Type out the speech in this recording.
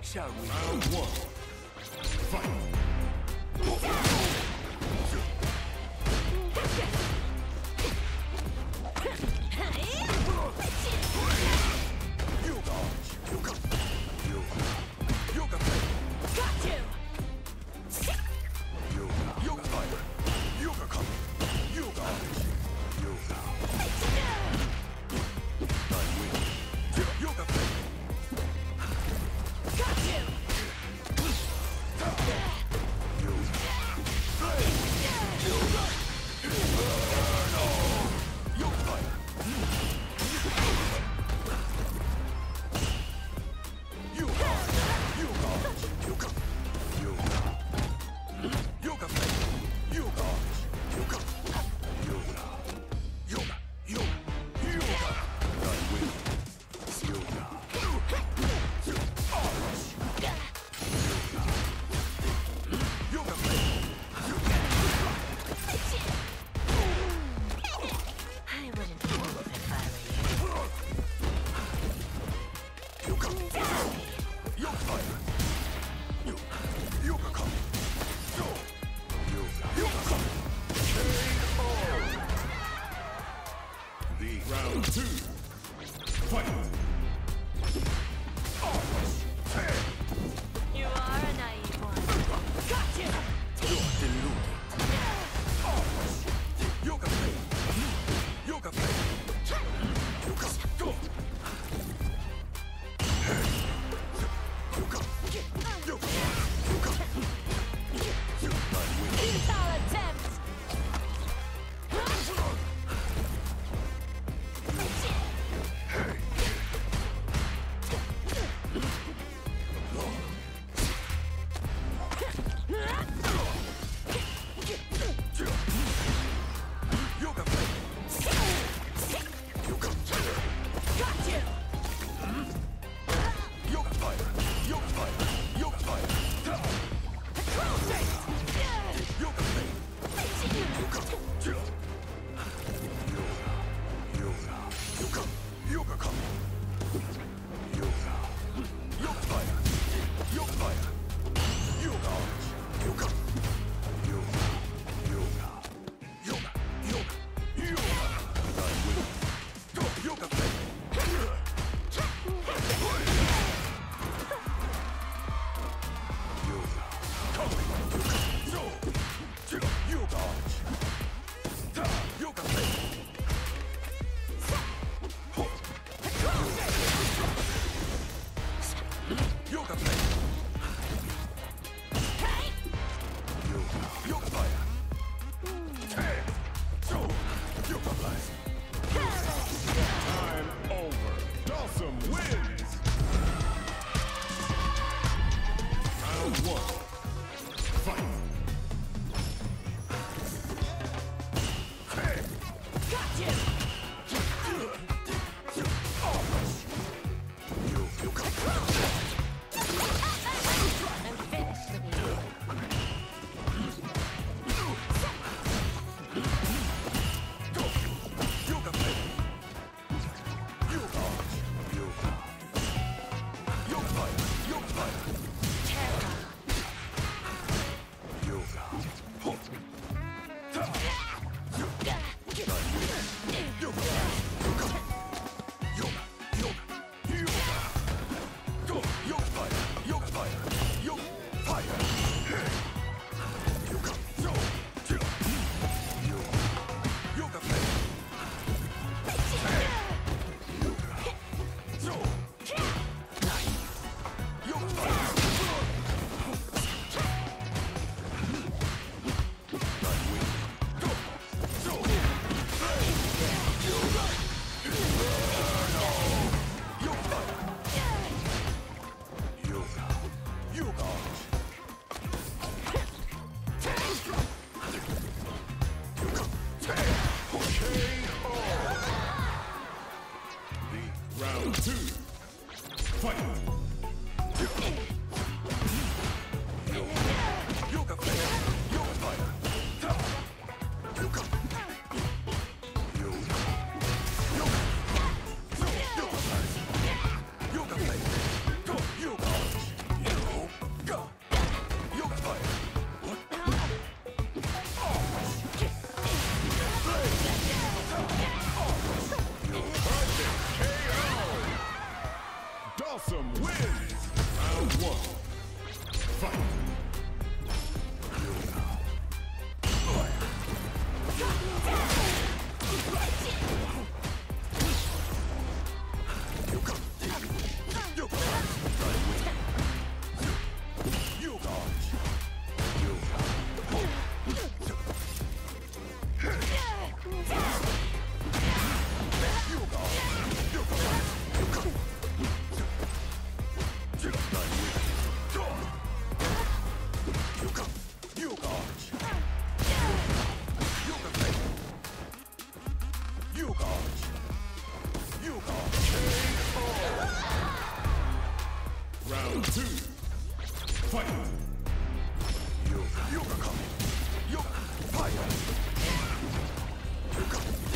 Shall we? Round one. Fight. Round two. Fight. You are a naive one. Gotcha! You're deluded. Yoga play. Yoga play. Yoga go. Yoga. Yoga. Yoga. Futile attempt! Yoga play. Yoga. Got you! Yoga fire. Yoga fire. Yoga fire. Yoga play. Yoga. Yoga. Yoga. Yoga come. Yoga. Yoga fire. Yoga fire. Yoga. Yoga. Yoga. Yoga. Yoga. Yoga. Yoga. Go. Yoga play. Yoga. Come. Yoga. Yoga. Yoga play. Yoga play. Yoga. Yoga fire. Hey. So. Yoga play. Time over. Dhalsim wins. Round one. Fight. Hey. Got you! Yoga. I'm finished with you. Go. Yoga play. Yoga. Yoga. Yoga fire. Yoga fire. Terror. Yoga. Ho. Ta. Yoga. Yoga. Yoga. Yoga. Yoga. Yoga. Go. Yoga fire. Yoga fire. Yoga fire. Hey. Yoga. Yo. Yo. Yoga. Yoga play. Hey. Yoga. Yo. Nice. Yoga fire. Nice win. Go. Yo. Hey. Yoga. No. Yoga fire. Yoga. Yoga. Round two. Fight. Yoga play. Yoga fire. Ta. Yoga. Yoga. Yoga. Yoga play. Yoga play. Go. Yoga. You got. You got. Round 2. Fight. You coming. You fire. You come.